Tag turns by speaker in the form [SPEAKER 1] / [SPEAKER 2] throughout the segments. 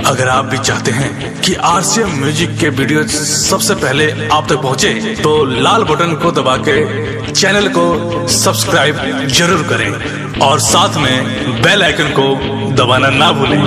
[SPEAKER 1] अगर आप भी चाहते हैं कि आरसीएम म्यूजिक के वीडियो सबसे पहले आप तक पहुंचे, तो लाल बटन को दबा के चैनल को सब्सक्राइब जरूर करें और साथ में बेल आइकन को दबाना ना भूलें।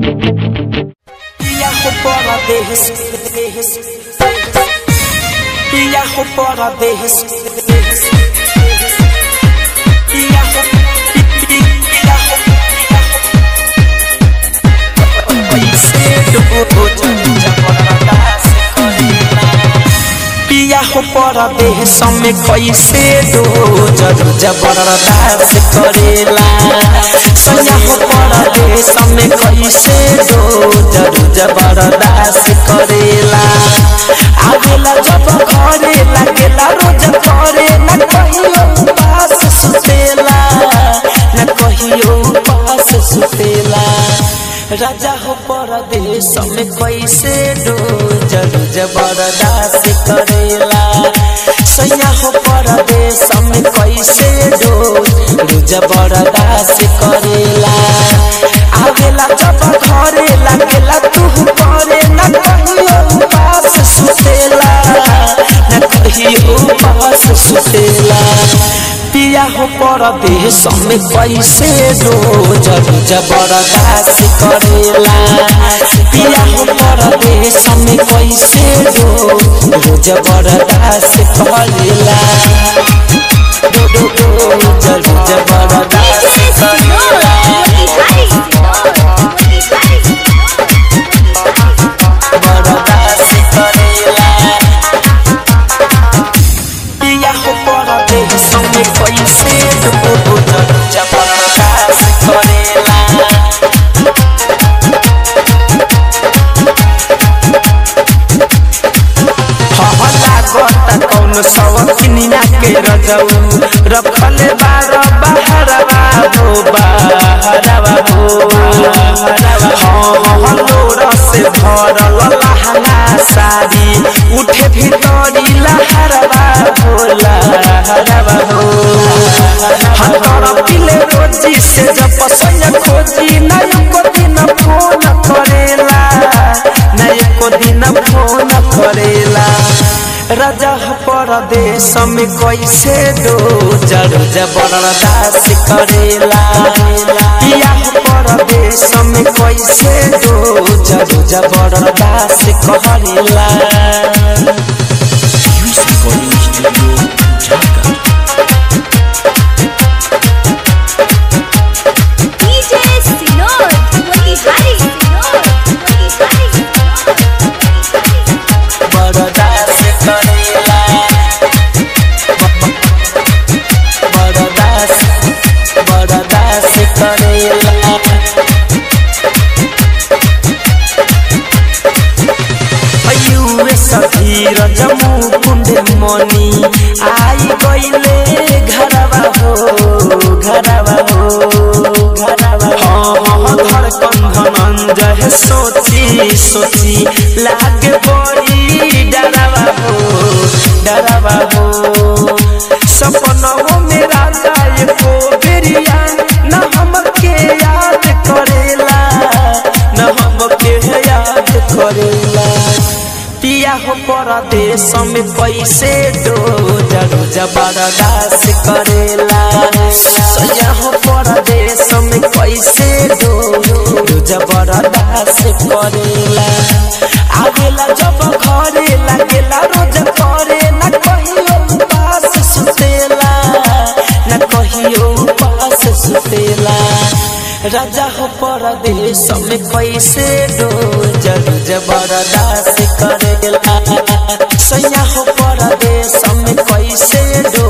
[SPEAKER 2] पिया हो परदेश में कैसे दो जरूर जबरदस्त करेला। सैया हो परदेश में कैसे दो जरूर जबरदस्त करेला। आवेला जब घरे लगेला रोज करे न कहियो पास सुतेला, न कहियो पास सुतेला। राजा हो परदेश में कैसे दो जरूर जबरदस्त करेला। सैया हो परदेश में कैसे दो जरूर जबरदस्त करेला। आवेला जब घरे लगेला तू करे न कहियो पास सुतेला, न कहियो पास सुतेला। पिया हो परदेश में कैसे दो जरूर जबरदस्त करेला। पिया हो परदेश में कैसे दो जरूर जबरदस्त करेला। दो दो दो जरूर जबरदस्त करेला। जबरदस्त करेला। पिया हो परदेश में कैसे दो जरूर जबरदस्त करेला। कौन सवकिनिया के रजऊ रखले बार बहरवा हो बहरवा हो। लोर से भरल लहंगा साड़ी उठे भीतरी लहरवा हो लहरवा हो। हर पिले रोजी से जब पसंद खोजी नई को दिन फोन करेला, नई को दिन फोन करेला। राजा परदेश में कैसे दो जरूर जबरदस्त करेला। पिया परदेश में कैसे दो जरूर जबरदस्त करेला। जमू कुंड मनी आई गईले घरवा हो घरवा हो घरवा हो। धड़कन धनंजय सोची सोची लागे बड़ी डरवा हो डरवा हो। सपनों में राजा को बेरिया न हमके याद करेला, न हमके याद करेला। पिया हो परदेश में कैसे दो जरूर जबरदस्त करेला। सैया हो परदेश में कैसे दो जरूर जबरदस्त करेला। आवेला जब घरे लगेला रोज करे न कहियो पास सुतेला, न कहियो पास सुतेला। राजा हो परदेश में कैसे दो जरूर जबरदस्त करेला। सैया हो परदेश में कैसे दो